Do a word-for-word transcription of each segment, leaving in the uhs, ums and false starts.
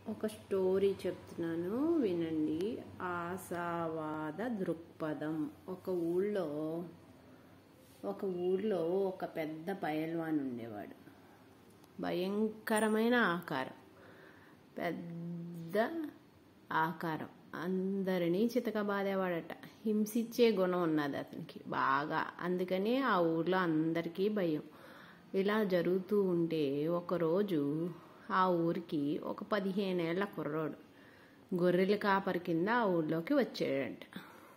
ఒక స్టోరీ చెప్తున్నాను వినండి. ఆశావాద దృక్పథం. ఒక ఊళ్ళో ఒక ఊళ్ళో ఒక పెద్ద పైల్వాన్ ఉండేవాడు. భయంకరమైన ఆకారం, పెద్ద ఆకారం, అందరినీ చితకబాదేవాడట. హింసించే గుణం ఉన్నది అతనికి బాగా. అందుకని ఆ ఊర్లో అందరికీ భయం. ఇలా జరుగుతూ ఉంటే ఒకరోజు ఆ ఊరికి ఒక పదిహేనేళ్ల కుర్రోడు గొర్రెల కాపరి కింద ఆ ఊళ్ళోకి వచ్చాడంట.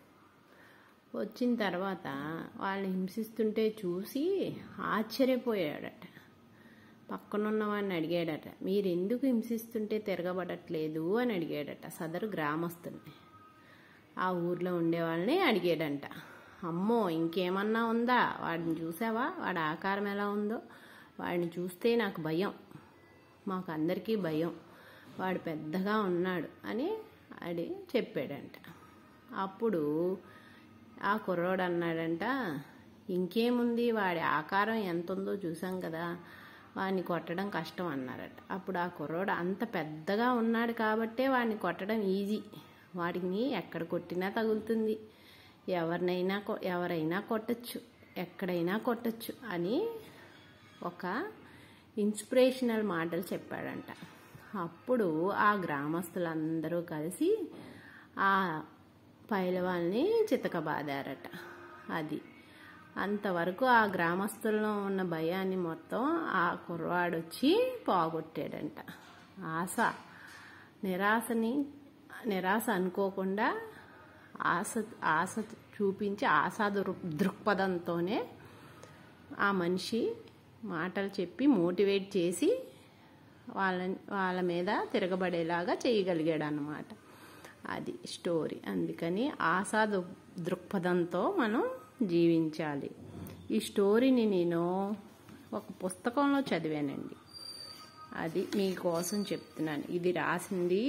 వచ్చిన తర్వాత వాళ్ళని హింసిస్తుంటే చూసి ఆశ్చర్యపోయాడట. పక్కనున్న వాడిని అడిగాడట, మీరు ఎందుకు హింసిస్తుంటే తిరగబడట్లేదు అని అడిగాడట సదరు గ్రామస్తుల్ని. ఆ ఊర్లో ఉండే వాళ్ళని అడిగాడంట. అమ్మో, ఇంకేమన్నా ఉందా? వాడిని చూసావా? వాడి ఆకారం ఎలా ఉందో? వాడిని చూస్తే నాకు భయం, మాకు అందరికీ భయం, వాడు పెద్దగా ఉన్నాడు అని అడి చెప్పాడంట. అప్పుడు ఆ కుర్రోడు అన్నాడంట, ఇంకేముంది, వాడి ఆకారం ఎంత ఉందో చూసాం కదా, వాడిని కొట్టడం కష్టం అన్నారట. అప్పుడు ఆ కుర్రోడు, అంత పెద్దగా ఉన్నాడు కాబట్టే వాడిని కొట్టడం ఈజీ, వాడిని ఎక్కడ కొట్టినా తగులుతుంది, ఎవరినైనా ఎవరైనా కొట్టచ్చు, ఎక్కడైనా కొట్టచ్చు అని ఒక ఇన్స్పిరేషనల్ మాటలు చెప్పాడంట. అప్పుడు ఆ గ్రామస్తులందరూ కలిసి ఆ పైలవాన్ని చితకబాదారట. అది అంతవరకు ఆ గ్రామస్తుల్లో ఉన్న భయాన్ని మొత్తం ఆ కుర్రవాడొచ్చి పోగొట్టాడంట. ఆశ నిరాశని నిరాశ అనుకోకుండా ఆశ ఆశ చూపించి ఆశా దృక్పథంతోనే ఆ మనిషి మాటలు చెప్పి మోటివేట్ చేసి వాళ్ళ వాళ్ళ మీద తిరగబడేలాగా చేయగలిగాడు అన్నమాట. అది స్టోరీ. అందుకని ఆశా దృక్పథంతో మనం జీవించాలి. ఈ స్టోరీని నేను ఒక పుస్తకంలో చదివానండి, అది మీకోసం చెప్తున్నాను. ఇది రాసింది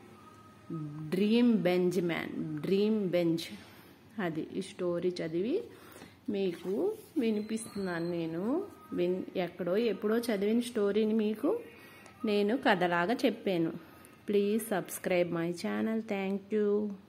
dream Benz man dream Benz అది ఈ స్టోరీ చదివి మీకు వినిపిస్తున్నాను. నేను విన్ ఎక్కడో ఎప్పుడో చదివిన స్టోరీని మీకు నేను కథలాగా చెప్పాను. Please subscribe my channel. Thank you.